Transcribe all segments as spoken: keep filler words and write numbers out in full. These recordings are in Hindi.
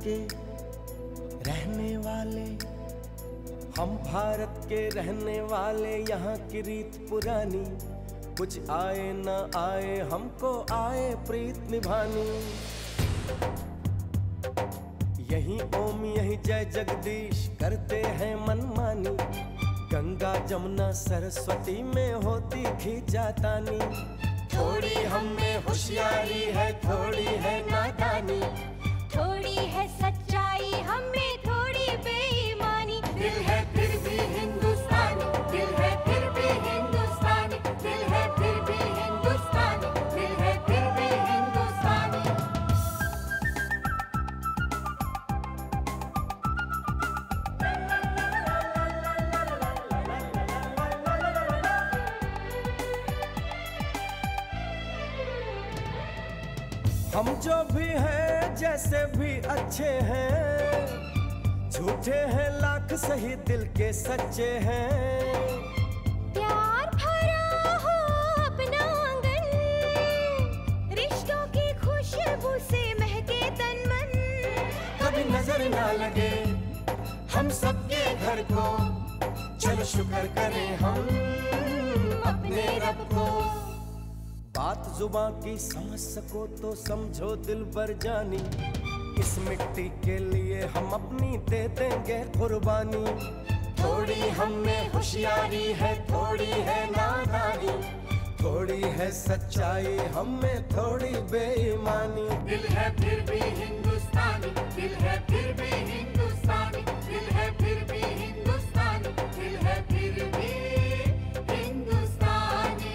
के रहने वाले, हम भारत के रहने वाले, यहाँ की रीत पुरानी, कुछ आए ना आए हमको आए प्रीत निभानी। यही ओम यही जय जगदीश करते हैं मनमानी, गंगा जमुना सरस्वती में होती खींचातानी। थोड़ी हम में होशियारी है, थोड़ी है नादानी, थोड़ी है सच्चाई हमें थोड़ी बेईमानी। दिल है फिर भी हिंदुस्तानी, दिल है फिर भी हिंदुस्तानी, दिल है फिर भी हिंदुस्तानी, दिल है फिर भी हिंदुस्तानी। हम जो भी हैं जैसे भी अच्छे हैं, झूठे हैं लाख सही दिल के सच्चे हैं। प्यार भरा हो अपना आंगन, रिश्तों की खुशबू से महके तन मन। कभी नजर ना लगे हम सबके घर को, चलो शुक्र करें हम अपने रब को। बात जुबां की समझ सको तो समझो दिल भर जानी, इस मिट्टी के लिए हम अपनी दे देंगे कुर्बानी। थोड़ी हम में होशियारी है, थोड़ी है नादानी, थोड़ी है सच्चाई हम में थोड़ी बेईमानी। दिल है फिर भी हिंदुस्तानी, दिल है फिर भी हिंदुस्तानी, दिल है फिर भी हिंदुस्तानी, दिल है फिर भी हिंदुस्तानी।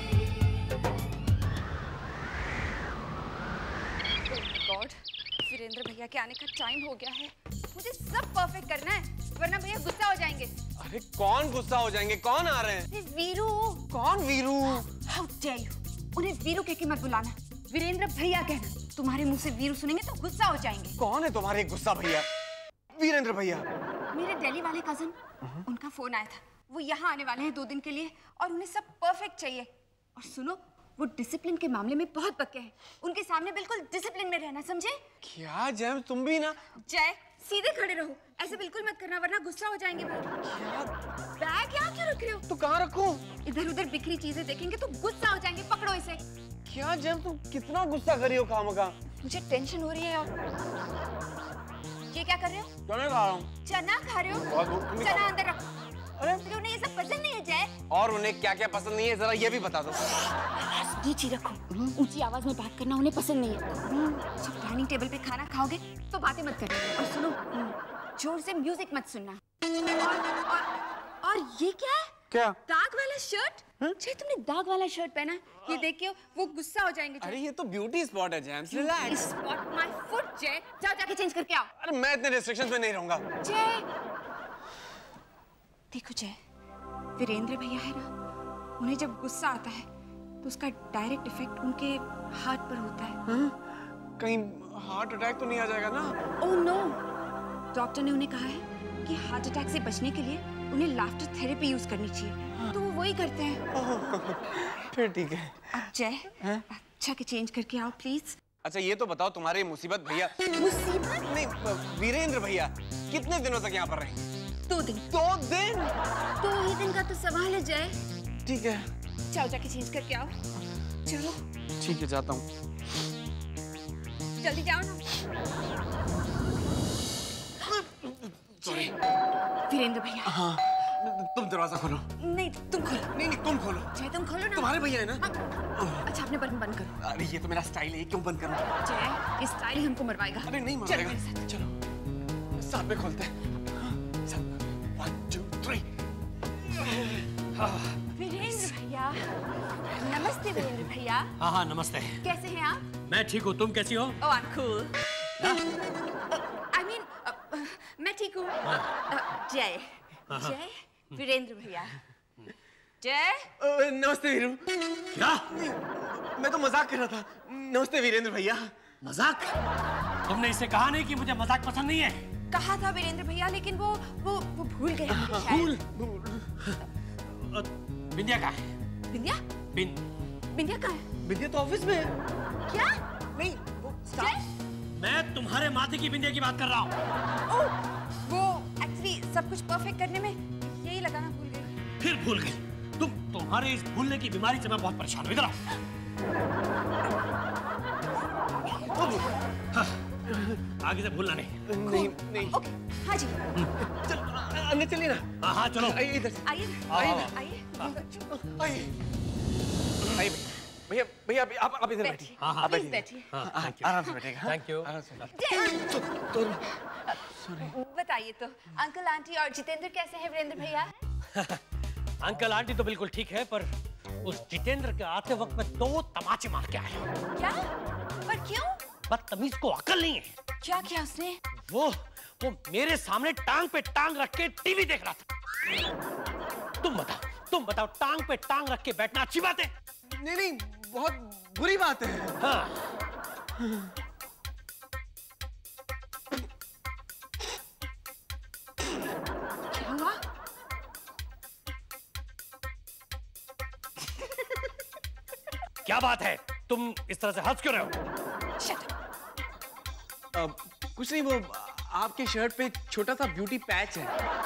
गॉड, वीरेंद्र भैया के आने का टाइम हो गया है। मुझे सब परफेक्ट करना है वरना भैया गुस्सा हो जाएंगे। अरे कौन गुस्सा हो जाएंगे? कौन आ रहे हैं? वीरू। कौन वीरू? हाउ डेयर यू, उन्हें वीरू कह के मत बुलाना, वीरेंद्र भैया कहना। तुम्हारे मुंह से वीरू सुनेंगे तो गुस्सा हो जाएंगे। कौन है तुम्हारे गुस्सा भैया? वीरेंद्र भैया? मेरे दिल्ली वाले कजन, उनका फोन आया था, वो यहाँ आने वाले हैं दो दिन के लिए और उन्हें सब परफेक्ट चाहिए। और सुनो, वो डिसिप्लिन के मामले में बहुत पक्के हैं, उनके सामने बिल्कुल डिसिप्लिन में रहना, समझे? क्या जैम, तुम भी ना। जय, सीधे खड़े रहो, ऐसे बिल्कुल मत करना वरना गुस्सा हो जाएंगे वो। क्या? बैग यहाँ क्यों रख रहे हो? तो कहाँ रखूं? इधर उधर बिखरी चीजें देखेंगे तो गुस्सा हो जाएंगे, पकड़ो इसे। क्या जैम, तुम कितना गुस्सा कर रही हो खामखा? मुझे टेंशन हो रही है। और ये क्या कर रहे हो? चना खा रहा हूँ। चना खा रहे हो? चना अंदर रखो। अरे उन्हें ये सब पसंद नहीं है जय। और उन्हें क्या क्या पसंद नहीं है जरा ये भी बता दो। नीचे रखो, ऊंची आवाज में बात करना उन्हें पसंद नहीं है। जब डाइनिंग टेबल पे खाना खाओगे तो बातें मत करना, और सुनो, जोर से म्यूजिक मत सुनना। और, और, और ये क्या है? क्या? दाग वाला शर्ट? जय, तुमने दाग वाला शर्ट पहना, ये देख के वो गुस्सा हो जाएंगे। अरे ये तो ब्यूटी स्पॉट है James, relax. Spot my foot Jai, जाओ जाके चेंज करके आओ। अरे मैं इतने रिस्ट्रिक्शंस में नहीं रहूंगा। जय देखो जय, वीरेंद्र भैया है ना, उन्हें जब गुस्सा आता है तो उसका डायरेक्ट इफेक्ट उनके हार्ट पर होता है। हाँ? कहीं हार्ट अटैक तो नहीं आ जाएगा ना? ओह नो, डॉक्टर ने उन्हें कहा है कि हार्ट अटैक से बचने के लिए उन्हें लाफ्टर थेरेपी यूज करनी चाहिए। हाँ। तो वो वही करते हैं। फिर ठीक है। अब जय, अच्छा के चेंज करके आओ प्लीज। अच्छा ये तो बताओ, तुम्हारे मुसीबत भैया, मुसीबत नहीं वीरेंद्र भैया कितने दिनों तक यहाँ पर रहेंगे? दो दिन। दो दिन? दो ही दिन का तो सवाल है जय। ठीक है, जाओ जाके चेंज करके आओ, चलो। ठीक है, जाता हूँ। जल्दी जाओ ना। सॉरी वीरेंद्र भैया। हाँ, तुम दरवाजा खोलो। नहीं तुम खोलो। नहीं नहीं तुम खोलो। जय तुम खोलो ना। तुम्हारे भैया है ना? हाँ। अच्छा आपने बटन बंद करो। अरे ये तो मेरा स्टाइल है, क्यों बंद करूं? जय, इस स्टाइल ही हमको मरवाएगा। अरे नहीं मरवाएगा। चलो साथ में खोलते हैं। One two three. वीरेंद्र भैया, नमस्ते वीरेंद्र भैया। हाँ हाँ नमस्ते। कैसे हैं आप? मैं ठीक हूँ, तुम कैसी हो? Oh I am cool. I mean मैं ठीक हूँ। जय, जय, वीरेंद्र भैया। जय। नमस्ते वीरू। क्या? मैं तो मजाक कर रहा था। नमस्ते वीरेंद्र भैया। मजाक? तुमने इसे कहा नहीं कि मुझे मजाक पसंद नहीं है? कहा था वीरेंद्र भैया, लेकिन वो वो वो भूल गए। भूल भूल। बिंदिया कहाँ है? बिंदिया? बिन बिंदिया कहाँ है? बिंदिया तो ऑफिस में है। क्या? नहीं वो जय, मैं तुम्हारे माथे की बिंदिया की बात कर रहा हूँ। ओह, वो एक्चुअली सब कुछ परफेक्ट करने में यही लगाना भूल गई। फिर भूल गई तुम? तुम्हारे इस भूलने की बीमारी से मैं बहुत परेशान हूँ। इधर आओ। हाँ, आगे से भूलना नहीं। नहीं नहीं। ओके, हाँ जी। चल अंदर चलिए ना। हाँ हाँ चलो। आइए इधर से। आइए आइए आइए ना। आइए। आइए आइए भैया भैया भैया आप आप इधर बैठिए। हाँ हाँ आप प्लीज बैठिए। हाँ आराम से बैठेगा। Thank you. आराम से। बताइए तो अंकल आंटी और जितेंद्र कैसे हैं वीरेंद्र भैया? अंकल आंटी तो बिल्कुल ठीक है, पर उस जितेंद्र के आते वक्त में दो तमाचे मार के आया। क्या? पर क्यों? बदतमीज को अकल नहीं है। क्या किया उसने? वो वो मेरे सामने टांग पे टांग रख के टीवी देख रहा था। तुम बताओ तुम बताओ टांग पे टांग रख के बैठना अच्छी बात है? नहीं नहीं बहुत बुरी बात है। हाँ। क्या हुआ? क्या बात है? तुम इस तरह से हंस क्यों रहे हो? Shut up. अब कुछ नहीं, वो आपके शर्ट पे छोटा सा ब्यूटी पैच है।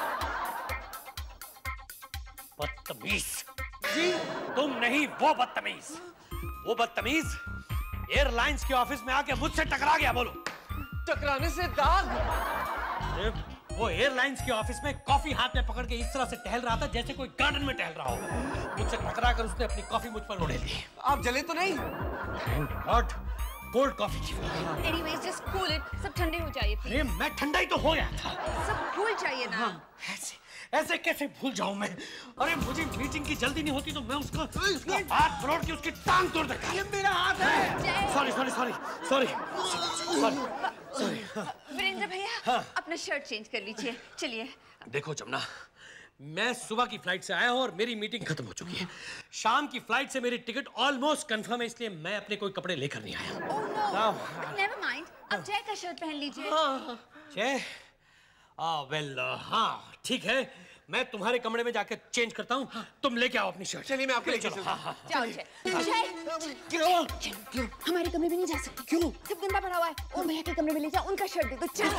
बदतमीज। जी तुम नहीं, वो बदतमीज। वो बदतमीज एयरलाइंस के ऑफिस में आके मुझसे टकरा गया। बोलो। टकराने से दाग। वो एयरलाइंस के ऑफिस में कॉफी हाथ में पकड़ के इस तरह से टहल रहा था जैसे कोई गार्डन में टहल रहा हो। मुझसे टकरा कर उसने अपनी कॉफी मुझ पर उड़ेल दी। आप जले तो नहीं? गॉड, कोल्ड कॉफी थी। Anyways, just cool it. सब ठंडे हो जाइए please. अरे मैं ठंडा ही तो हो गया था। सब भूल जाइए ना। ऐसे ऐसे कैसे भूल जाऊं मैं? अरे मुझे मीटिंग की जल्दी नहीं होती तो मैं उसका उसका हाथ पकड़ के उसकी टांग तोड़ देता। ये मेरा हाथ है। Jai. Sorry sorry sorry sorry sorry. Virendra भैया, अपना शर्ट चेंज कर लीजिए। चलिए। देखो जमुना, मैं सुबह की फ्लाइट से आया हूँ और मेरी मीटिंग खत्म हो चुकी है। शाम की फ्लाइट से मेरी टिकट ऑलमोस्ट कंफर्म है, इसलिए मैं अपने कोई कपड़े लेकर नहीं आया। Oh no. Never mind. अब जय का शर्ट पहन लीजिए। जय, वेल हाँ ठीक है, मैं तुम्हारे कमरे में जाकर चेंज करता हूँ। तुम लेके आओ अपनी शर्ट। चलिए मैं आपको लेके चलो। चलता हूँ। जाओ जय। जय। क्यों? क्यों? हमारे कमरे में नहीं जा सकते। क्यों? सब गंदा पड़ा हुआ है। ओम भैया के कमरे में ले जाओ, उनका शर्ट दे दो। चलो।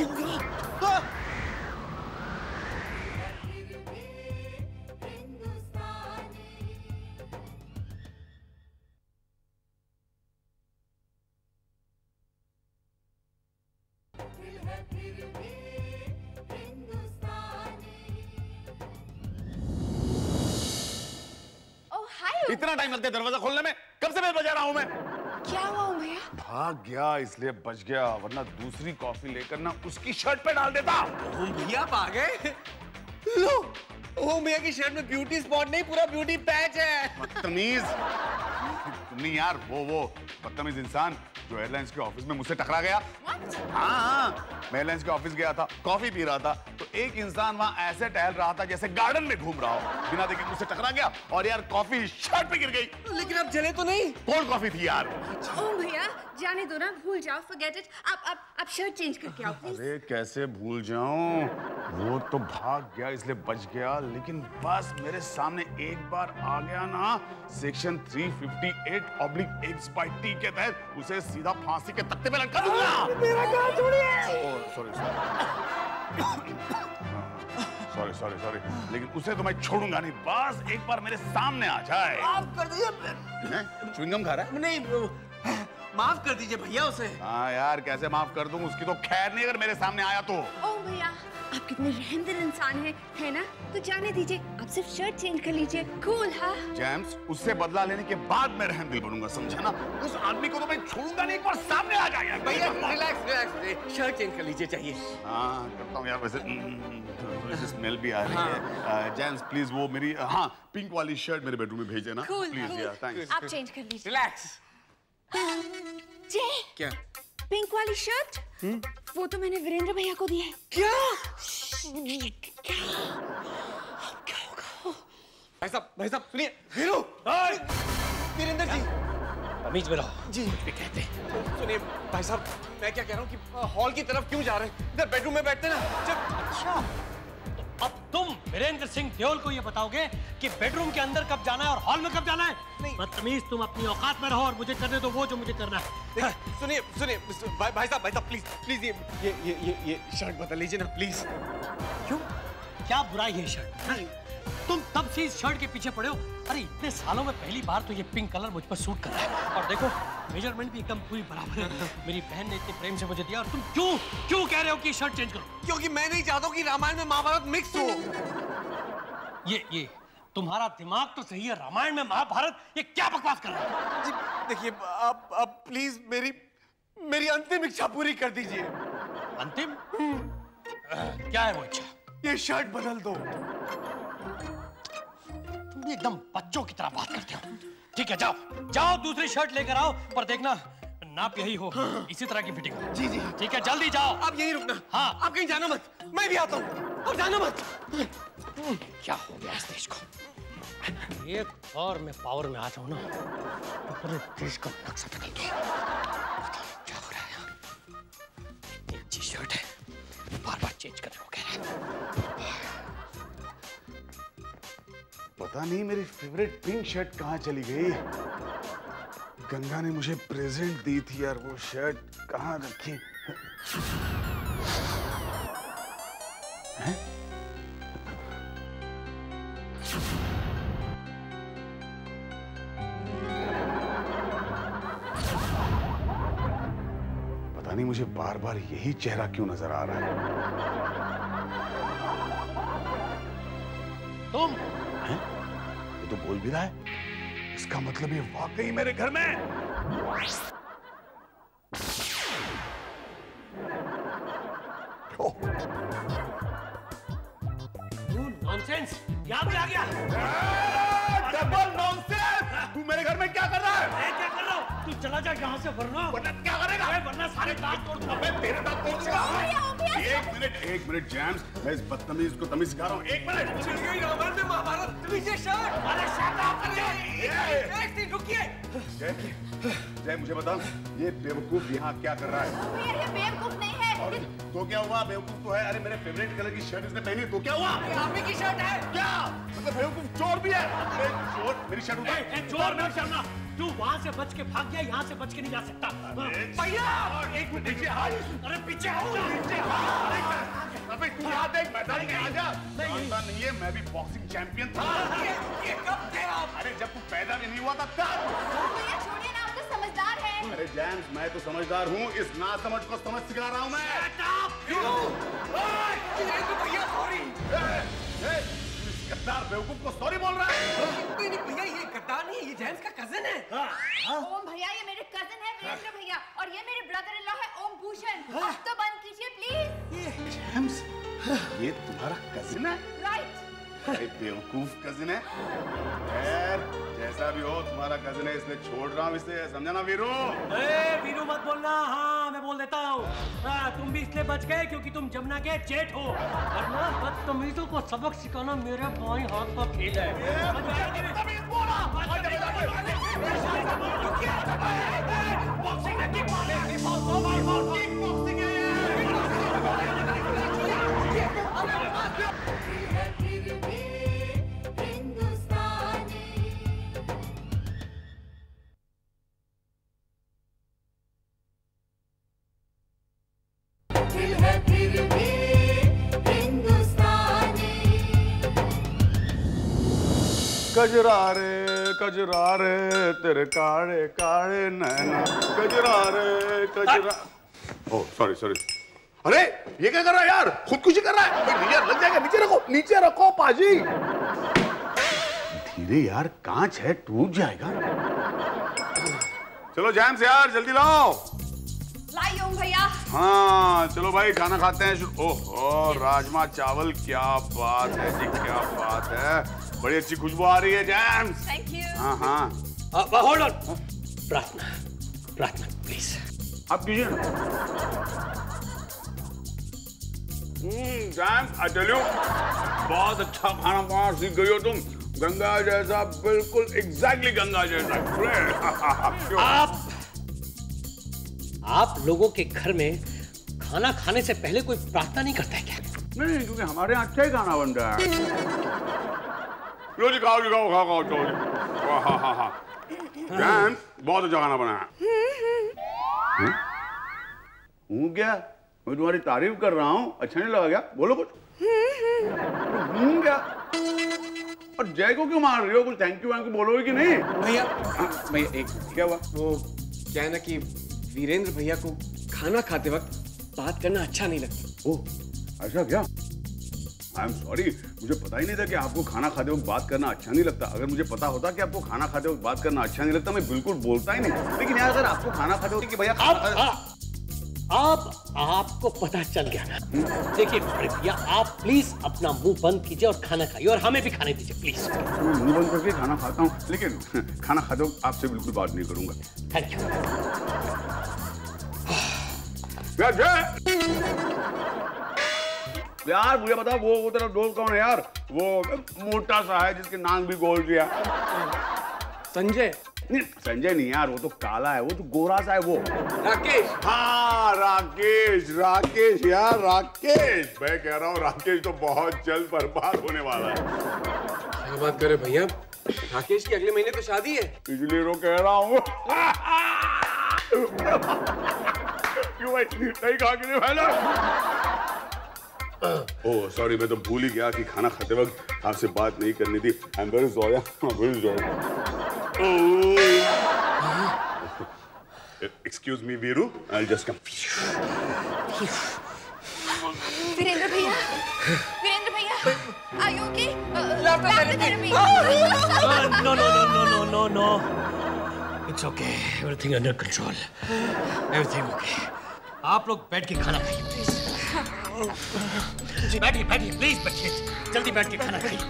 इतना टाइम लगता है दरवाजा खोलने में? कब से मैं बजा रहा हूं मैं? क्या हुआ ओम भैया? भाग गया इसलिए बच गया, वरना दूसरी कॉफी लेकर ना उसकी शर्ट पे डाल देता। ओम भैया आप आ गए? लो, ओम भैया की शर्ट में ब्यूटी स्पॉट नहीं, पूरा ब्यूटी पैच है। बदतमीज। नहीं यार, वो वो बदतमीज इंसान जो एयरलाइंस के ऑफिस में मुझसे टकरा गया। What? हाँ हाँ, मैं एयरलाइंस के ऑफिस गया था, कॉफी पी रहा था, तो एक इंसान वहाँ ऐसे टहल रहा था जैसे गार्डन में घूम रहा हो। बिना देखे मुझसे टकरा गया और यार कॉफी शर्ट पे गिर गई। लेकिन आप जले तो नहीं? कोल्ड कॉफी थी यार। ओम भैया, जाने दो ना, भूल जाओ, forget it. आप आप आप शर्ट चेंज करके आओ प्लीज। अरे कैसे भूल जाऊं? वो तो भाग गया इसलिए बच गया, लेकिन बस मेरे सामने एक बार आ गया ना, सेक्शन तीन सौ अट्ठावन ऑब्लिक एक्स बाय टी के तहत उसे सीधा फांसी के तख्ते पे लटका दूंगा। मेरा कान छोड़िए। सॉरी सॉरी सॉरी सॉरी लेकिन उसे तो मैं छोड़ूंगा नहीं, बस एक बार मेरे सामने आ जाए। माफ कर दीजिए। च्युइंगम खा रहा है? नहीं, माफ कर दीजिए भैया उसे। हाँ यार, कैसे माफ कर दूं? उसकी तो खैर नहीं अगर मेरे सामने आया तो। ओम भैया, आप कितने रहमदिल इंसान हैं, है ना? तो जाने दीजिए, आप सिर्फ शर्ट चेंज कर लीजिए। कूल, हाँ? जेम्स, उससे बदला लेने के बाद मैं रहमदिल बनूंगा, समझा ना? उस आदमी को तो मैं छोड़ूंगा नहीं, एक बार सामने आ जाए। भैया रिलैक्स रिलैक्स, शर्ट चेंज कर लीजिए चाहिए। हाँ करता हूँ यार, वैसे थोड़ी सी स्मेल भी आ रही है। जेम्स प्लीज वो मेरी हाँ पिंक वाली शर्ट मेरे बेडरूम में भेज देना प्लीज यार, थैंक्स। आप चेंज कर लीजिए। रिलैक्स। जय, क्या? पिंक वाली शर्ट? वो तो मैंने वीरेंद्र भैया को दी है। क्या? क्या? क्या होगा? भाई साहब, भाई साहब सुनिए। वीरू, वीरेंद्र जी। तमीज में रहो। जी भी कहते हैं। सुनिए भाई साहब, मैं क्या कह रहा हूँ कि हॉल की तरफ क्यों जा रहे हैं? इधर बेडरूम में बैठते ना। जब अच्छा, अब तुम वीरेंद्र सिंह देओल को ये बताओगे कि बेडरूम के अंदर कब जाना है और हॉल में कब जाना है? नहीं बदतमीज, तुम अपनी औकात में रहो और मुझे करने दो वो जो मुझे करना है। सुनिए सुनिए भाई भाई साहब भाई साहब प्लीज प्लीज ये ये ये ये ये शर्ट बदल लीजिए ना प्लीज। क्यों, क्या बुराई है शर्ट? नहीं तुम तब से इस शर्ट के पीछे पड़े हो। अरे इतने सालों में पहली बार तो ये पिंक कलर मुझ पर सूट कर रहा है। और देखो मेजरमेंट भी एकदम पूरी बराबर है। मेरी बहन ने इतने प्रेम से मुझे दिया और तुम क्यों क्यों कह रहे हो कि शर्ट चेंज करो? क्योंकि मैं नहीं चाहता कि रामायण में महाभारत मिक्स हो। ये ये तुम्हारा दिमाग तो सही है, रामायण में महाभारत, ये क्या बकवास कर रहे हो? जी देखिए आप आप प्लीज मेरी मेरी अंतिम इच्छा पूरी कर दीजिए। अंतिम? क्या है वो इच्छा? ये शर्ट बदल दो। तुम भी एकदम बच्चों की तरह बात करते हो। ठीक है जाओ जाओ दूसरी शर्ट लेकर आओ, पर देखना नाप यही हो, इसी तरह की फिटिंग हो। जी जी ठीक है जल्दी जाओ। आप यहीं रुकना। हाँ आप कहीं जाना मत, मैं भी आता हूँ। आप जाना मत। क्या हो गया इस देश को? एक और मैं पावर में आ जाऊं ना तो पूरे देश का नक्शा बदल दूं। क्या हो रहा है? एक अच्छी शर्ट है, बार बार चेंज करने को कह रहा है। पता नहीं मेरी फेवरेट पिंक शर्ट कहाँ चली गई। गंगा ने मुझे प्रेजेंट दी थी यार, वो शर्ट कहाँ रखी? हैं? पता नहीं मुझे बार बार यही चेहरा क्यों नजर आ रहा है। तुम हैं? ये तो बोल भी रहा है, इसका मतलब ये वाकई मेरे घर में। नॉनसेंस, यहाँ भी आ गया। Double nonsense! तू मेरे घर में क्या कर रहा है? मैं क्या कर रहा हूँ? तू चला जा यहाँ से, वरना वरना क्या करेगा? वरना सारे दांत तोड़ दूंगा। अबे तेरे दांत तोड़ दूंगा। एक मिनट एक मिनट जैम्स, मैं इस बदतमीज को तमीज सिखा रहा हूँ। एक मिनट। छिड़ गई रामायण में महाभारत। पीछे शर्ट। अरे शट अप कर एक एक दिन रुकिए। जय जय मुझे बता, ये बेवकूफ यहाँ क्या कर रहा है? भैया ये बेवकूफ नहीं है। और तो क्या हुआ? बेवकूफ तो है। अरे मेरे फेवरेट कलर की शर्ट इसने पहनी, तो क्या हुआ? आप ही की शर्ट है। क्या मतलब बेवकूफ चोर भी है? अरे चोर, मेरी शर्ट उतार। ए, चोर नहीं शर्मा, तू वहाँ से बच के भाग गया, यहाँ से बच के नहीं जा सकता। भैया एक मिनट पीछे आ। अरे पीछे आओ ना। पीछे आ। अबे तू यहाँ देख, मैदान में आ जा। जानता नहीं है, मैं भी बॉक्सिंग चैंपियन था। ये ये कब थे आप? अरे जब तू पैदा भी नहीं हुआ था तब। भैया छोड़िए ना, आप तो समझदार हैं। अरे जैम्स, मैं तो समझदार हूँ, इस नासमझ को समझ सिखा रहा हूँ मैं। भैया सॉरी। गद्दार बेवकूफ को सॉरी बोल रहा है। नहीं नहीं भैया ये गद्दार नहीं है, ये जेम्स का कजन है। ओम भैया ये मेरे कजिन है वीरेंद्र भैया, और ये मेरे ब्रदर इन लॉ है ओम भूषण। अब तो बंद कीजिए प्लीज। जैम्स, ये तुम्हारा कजिन है? राइट। अरे बेवकूफ कजिन है। खैर जैसा भी हो, तुम्हारा कजिन है, इसलिए छोड़ रहा हूँ इसे, समझा ना वीरू? ए, वीरू मत बोलना। हाँ मैं बोल देता हूँ। तुम भी इसलिए बच गए क्योंकि तुम जमुना के जेठ हो, वरना बदतमीजों को सबक सिखाना मेरे बाएं हाथ का खेल है। कजरा रे कजरा रे तेरे काले काले नैना, कजरा रे कजरा। Oh sorry sorry. अरे ये क्या कर रहा है यार? खुदकुशी कर रहा है। नीचे लग जाएगा, नीचे रखो नीचे रखो पाजी। धीरे यार, कांच है, टूट जाएगा। चलो जैम्स यार जल्दी लाओ। लाई ओम भैया। हाँ चलो भाई खाना खाते हैं। ओह राजमा चावल, क्या बात है जी, क्या बात है। बड़ी अच्छी खुशबू आ रही है जैम्स। Thank you. हाँ हाँ होल्ड ऑन। प्रार्थना प्रार्थना प्लीज आप कीजिए ना। जैम्स आई टेल यू, बहुत अच्छा खाना बनाना सीख गई हो तुम। गंगा जैसा, बिल्कुल एग्जैक्टली गंगा जैसा। आप आप लोगों के घर में खाना खाने से पहले कोई प्रार्थना नहीं करता है क्या? नहीं, क्योंकि हमारे यहाँ अच्छा ही खाना बन रहा है। लो जी, खाओ जी, खाओ खाओ खाओ खाओ जी। हाँ हाँ हाँ, जैन बहुत अच्छा खाना बना है। हूँ क्या? मैं तुम्हारी तारीफ कर रहा हूँ, अच्छा नहीं लगा क्या? बोलो कुछ। हूँ क्या? और जय को क्यों मार रही हो? कुछ थैंक यू वैंक यू बोलोगे कि नहीं? भैया भैया एक क्या हुआ? वो क्या है ना कि वीरेंद्र भैया को खाना खाते वक्त बात करना अच्छा नहीं लगता। ओह, ऐसा क्या? आई एम सॉरी, मुझे पता ही नहीं था कि आपको खाना खाते वक्त बात करना अच्छा नहीं लगता। अगर मुझे पता होता कि आपको खाना खाते वक्त बात करना अच्छा नहीं लगता, मैं बिल्कुल बोलता ही नहीं। लेकिन यार, अगर आपको खाना खाते वक्त कि भैया आप आप आपको पता चल गया ना। देखिए भैया, आप प्लीज अपना मुंह बंद कीजिए और खाना खाइए, और हमें भी खाने दीजिए प्लीज। मैं मुंह बंद करके खाना खाता हूँ, लेकिन खाना खाते वक्त आपसे बिल्कुल बात नहीं करूंगा। Thank you. यार जय, यार मुझे बता, वो वो तेरा दोस्त कौन है यार? वो मोटा सा है जिसके नाक भी गोल दिया। संजय? नहीं, संजय नहीं यार, वो तो काला है, वो तो गोरा सा है वो। राकेश? हाँ राकेश, राकेश यार, राकेश। मैं कह रहा हूँ राकेश तो बहुत जल्द बर्बाद होने वाला है। क्या बात करे भैया, राकेश की अगले महीने तो शादी है। इसलिए तो कह रहा हूँ। क्यों भाई, नहीं खा के नहीं पहले? ओह सॉरी, मैं तो भूल ही गया कि खाना खाते वक्त आपसे बात नहीं करनी थी। I am very sorry, very sorry. Excuse me Veeru, I just come. Virendra भैया, वीरेंद्र भैया, are you okay? Laughter therapy. No, no, no, no, no, no, no. It's okay. Everything under control. Everything okay. आप लोग बैठ के खाना खाइए प्लीज। बैठिए बैठिए प्लीज, बैठिए, जल्दी बैठ के खाना खाइए।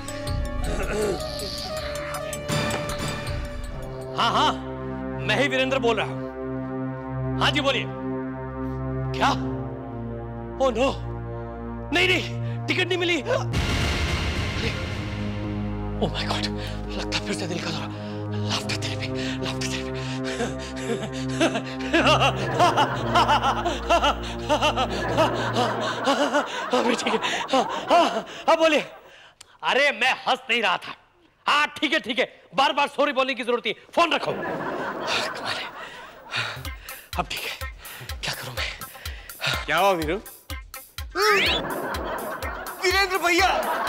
हाँ हाँ, मैं ही वीरेंद्र बोल रहा हूँ। हाँ जी बोलिए। क्या? ओह नो, नहीं नहीं, टिकट नहीं मिली। ओह माय गॉड, लगता फिर से दिल का दौरा। Laughter therapy, laughter therapy. अभी ठीक है। हाँ हाँ बोलिए। अरे मैं हंस नहीं रहा था। हाँ ठीक है ठीक है, बार बार सॉरी बोलने की जरूरत है। फोन रखो। कमाल है। अब ठीक है, क्या करूं मैं? क्या हुआ वीरू? वीरेंद्र भैया,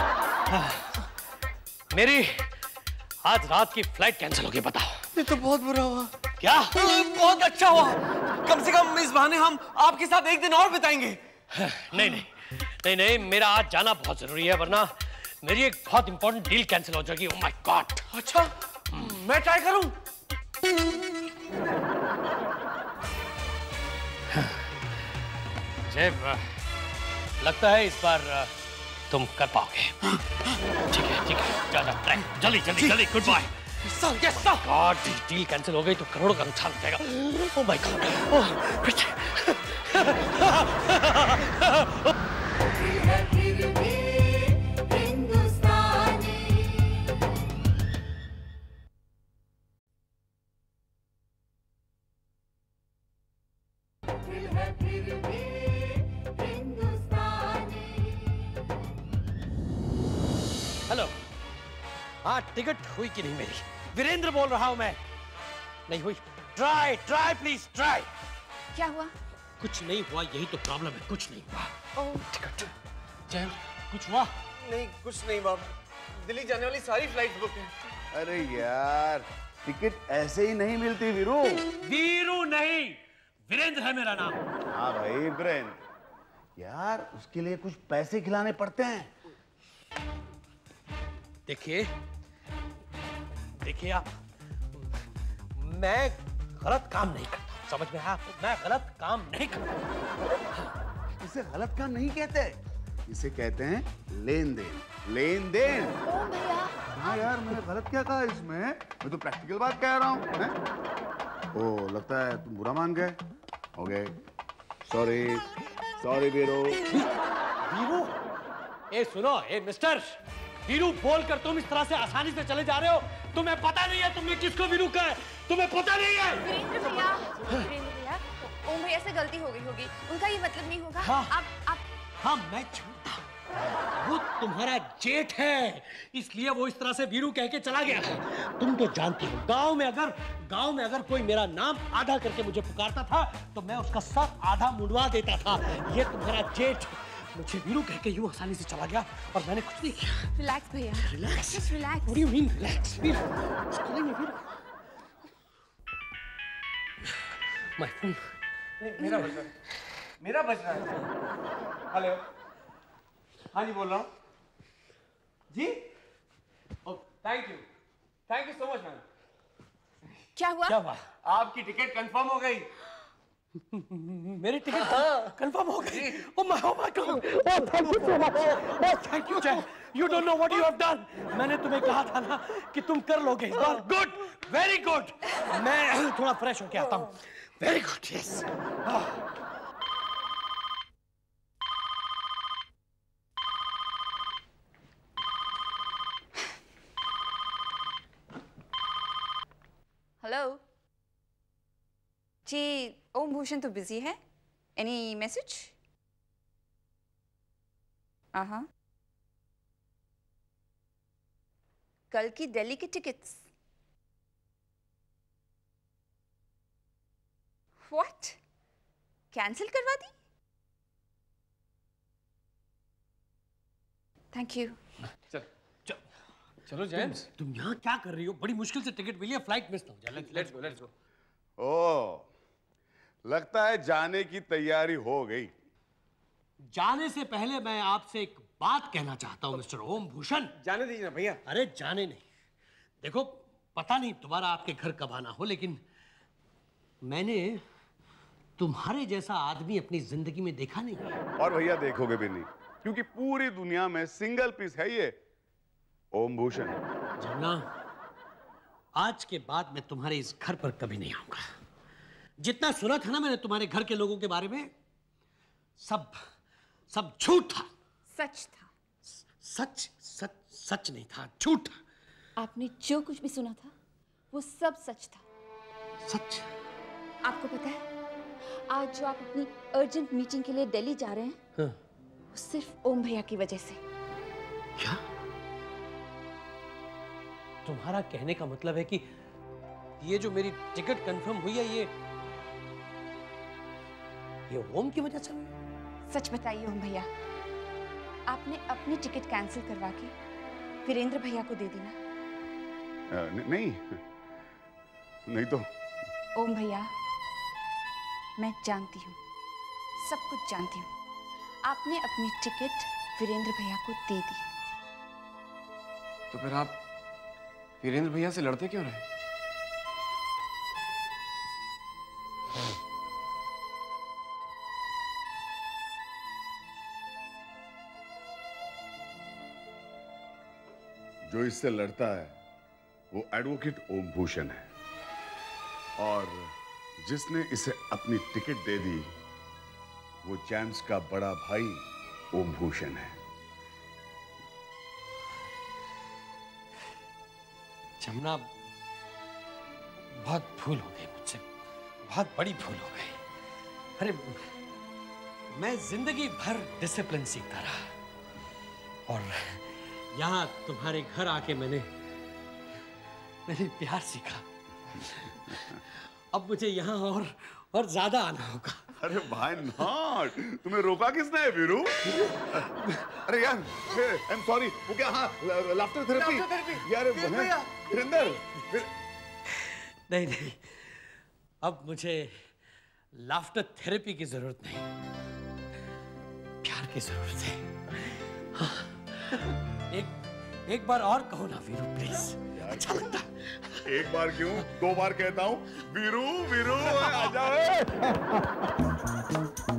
मेरी आज रात की फ्लाइट कैंसिल हो गई, बताओ। ये तो बहुत बुरा हुआ। क्या? बहुत अच्छा हुआ, कम से कम इस बहाने हम आपके साथ एक दिन और बिताएंगे। नहीं नहीं नहीं नहीं, मेरा आज जाना बहुत जरूरी है, वरना मेरी एक बहुत इंपॉर्टेंट डील कैंसिल हो जाएगी। Oh my God. अच्छा, मैं ट्राई करूं? जेब, लगता है इस बार तुम कर पाओगे। ठीक है ठीक है, जा जा, ट्राई, जल्दी जल्दी जल्दी। Good bye. Yes sir. God, deal cancel हो गई तो करोड़ों का नुकसान हो जाएगा। Oh my God. Oh hello, हाँ टिकट हुई कि नहीं मेरी? वीरेंद्र बोल रहा हूं मैं। नहीं हुई? Try try please try. क्या हुआ? कुछ नहीं हुआ, यही तो प्रॉब्लम है, कुछ नहीं हुआ। ओह, टिकट जय, कुछ हुआ? नहीं, कुछ नहीं बाप, दिल्ली जाने वाली सारी फ्लाइट बुक है। अरे यार, टिकट ऐसे ही नहीं मिलती वीरू। वीरू नहीं, वीरेंद्र है मेरा नाम। हाँ भाई वीरेंद्र, यार उसके लिए कुछ पैसे खिलाने पड़ते हैं। देखिए देखिए आप, मैं गलत काम नहीं करता, समझ में आया आपको? मैं गलत काम नहीं करता। इसे गलत काम नहीं कहते, इसे कहते हैं लेन देन। लेन देन। ओह भैया। हाँ यार, मैंने गलत क्या कहा इसमें? मैं तो प्रैक्टिकल बात कह रहा हूँ। ओह, लगता है तुम बुरा मान गए। Okay, sorry sorry Veeru. Veeru? ए सुनो, ए मिस्टर, वीरू बोलकर तुम इस तरह से आसानी से चले जा रहे हो। तुम्हें पता नहीं है तुमने किसको वीरू कहा है? तुम्हें पता नहीं है? वीरेंद्र भैया, वीरेंद्र भैया, ओम भैया से गलती हो गई होगी, उनका ये मतलब नहीं होगा। हाँ। आप आप हाँ मैं जानता हूँ, वो तुम्हारा जेठ है, इसलिए वो इस तरह से वीरू कह के चला गया है। तुम तो जानती हो, गांव में अगर गांव में अगर कोई मेरा नाम आधा करके मुझे पुकारता था तो मैं उसका सर आधा मुंडवा देता था। ये तुम्हारा जेठ मुझे वीरू कह के यूं आसानी से चला गया और मैंने कुछ नहीं किया। रिलैक्स भैया, relax, just relax. What do you mean relax? Veeru, my phone. मेरा बज रहा है, मेरा बज रहा है। हेलो, हाँ जी बोल रहा हूँ जी। Oh thank you, thank you so much ma'am. क्या हुआ? क्या हुआ? आपकी टिकट कंफर्म हो गई। मेरी टिकट कंफर्म हो गई। Oh my oh my God, oh thank you so much, oh thank you Jain, you don't know what you have done. मैंने तुम्हें कहा था ना कि तुम कर लोगे इस बार। Good, very good. मैं थोड़ा फ्रेश होके आता हूँ। Very good, yes. हेलो जी, ओम भूषण तो बिजी है। Any message? हाँ, कल की दिल्ली की टिकट्स। व्हाट? कैंसिल करवा दी? Thank you. चल चल चलो जेम्स। तुम यहाँ क्या कर रही हो? बड़ी मुश्किल से टिकट मिली है, फ्लाइट मिस ना हो जाए। Let's go, let's go. ओ, लगता है जाने की तैयारी हो गई। जाने से पहले मैं आपसे एक बात कहना चाहता हूँ मिस्टर ओम भूषण। जाने दीजिए ना भैया। अरे जाने नहीं, देखो पता नहीं तुम्हारा आपके घर कब आना हो, लेकिन मैंने तुम्हारे जैसा आदमी अपनी जिंदगी में देखा नहीं। और भैया देखोगे भी नहीं, क्योंकि पूरी दुनिया में सिंगल पीस है ये ओम भूषण। जमुना, आज के बाद मैं तुम्हारे इस घर पर कभी नहीं आऊंगा। जितना सुना था ना मैंने तुम्हारे घर के लोगों के बारे में, सब सब झूठ था। सच था। सच सच सच नहीं था, झूठ था। आपने जो कुछ भी सुना था वो सब सच था। सच? आपको पता है, आज जो आप अपनी अर्जेंट मीटिंग के लिए दिल्ली जा रहे हैं, हाँ। वो सिर्फ ओम भैया की वजह से। क्या? तुम्हारा कहने का मतलब है कि ये जो मेरी टिकट कंफर्म हुई है, ये ये ओम की वजह से हुई? सच बताइए ओम भैया, आपने अपनी टिकट कैंसिल करवा के वीरेंद्र भैया को दे दी ना? न, नहीं नहीं तो। ओम भैया, मैं जानती हूँ, सब कुछ जानती हूँ। आपने अपनी टिकट वीरेंद्र भैया को दे दी। तो फिर आप वीरेंद्र भैया से लड़ते क्यों रहे? जो इससे लड़ता है वो एडवोकेट ओम भूषण है, और जिसने इसे अपनी टिकट दे दी वो जेम्स का बड़ा भाई ओम भूषण है। जमुना, बहुत भूल हो गई मुझसे, बहुत बड़ी भूल हो गई। अरे मैं जिंदगी भर डिसिप्लिन सीखता रहा, और यहाँ तुम्हारे घर आके मैंने मैंने प्यार सीखा। अब मुझे यहाँ और और ज्यादा आना होगा। अरे भाई नॉट, तुम्हें रोका किसने है वीरू? अरे यार, आई एम सॉरी, वो क्या? हाँ, लाफ्टर थेरेपी यार। वीरेंद्र, नहीं नहीं, अब मुझे लाफ्टर थेरेपी की जरूरत नहीं, प्यार की जरूरत है। हाँ, एक एक बार और कहो ना वीरू, प्लीज। अच्छा लगता। एक बार क्यों, दो बार कहता हूँ, वीरू वीरू आ जाओ।